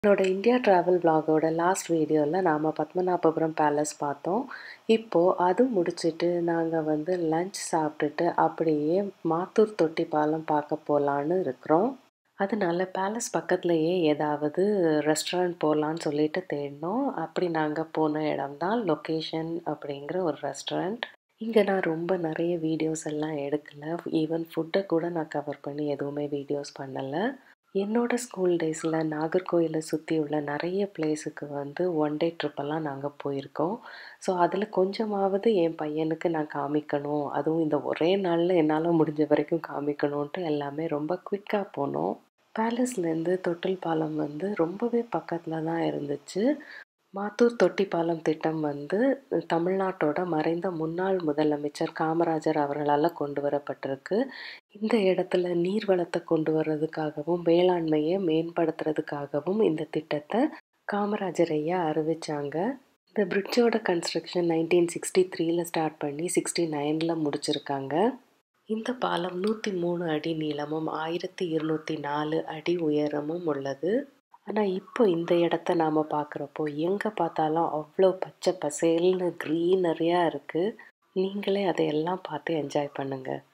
என்னோட India travel vlogோட last வீடியோவில் நாம் பத்மநாபபுரம் பேலஸ் பார்த்தோம். இப்போது அது முடிச்சுட்டு நாங்கள் லஞ்ச் சாப்பிட்டுட்டு அப்படியே மாத்தூர் தொட்டிப்பாலம் பார்க்க போகலான்னு இருக்கிறோம். அதனால பேலஸ் பக்கத்துலேயே ஏதாவது ரெஸ்டாரண்ட் போகலான்னு சொல்லிட்டு தேடினோம். அப்படி நாங்கள் போன இடம்தான் லொக்கேஷன் அப்படிங்கிற ஒரு ரெஸ்டாரண்ட். இங்கே நான் ரொம்ப நிறைய வீடியோஸ் எல்லாம் எடுக்கலை. ஈவன் ஃபுட்டை கூட நான் கவர் பண்ணி எதுவுமே வீடியோஸ் பண்ணலை. என்னோட ஸ்கூல் டேஸில் நாகர்கோயிலை சுற்றி உள்ள நிறைய பிளேஸுக்கு ஒன் டே ட்ரிப்பெல்லாம் நாங்கள் போயிருக்கோம். ஸோ அதில் கொஞ்சமாவது என் பையனுக்கு நான் காமிக்கணும், அதுவும் இந்த ஒரே நாளில் என்னால் முடிஞ்ச வரைக்கும் காமிக்கணுன்ட்டு எல்லாமே ரொம்ப குயிக்காக போனோம். பேலஸ்லேருந்து தொட்டில்பாலம் ரொம்பவே பக்கத்தில் தான் இருந்துச்சு. மாத்தூர் தொட்டிப்பாலம் திட்டம் தமிழ்நாட்டோட மறைந்த முன்னாள் முதலமைச்சர் காமராஜர் அவர்களால் கொண்டு வரப்பட்டிருக்கு. இந்த இடத்துல நீர்வளத்தை கொண்டு வர்றதுக்காகவும் வேளாண்மையை மேம்படுத்துறதுக்காகவும் இந்த திட்டத்தை காமராஜர் ஐயா அறிவிச்சாங்க. இந்த பிரிட்ஜோட கன்ஸ்ட்ரக்ஷன் 1963 ஸ்டார்ட் பண்ணி 69 முடிச்சிருக்காங்க. இந்த பாலம் 103 அடி நீளமும் 1204 அடி உயரமும் உள்ளது. ஆனால் இப்போ இந்த இடத்த நாம் பார்க்குறப்போ எங்கே பார்த்தாலும் அவ்வளோ பச்சை பசேல்னு க்ரீனரியாக இருக்குது. நீங்களே அதையெல்லாம் பார்த்து என்ஜாய் பண்ணுங்கள்.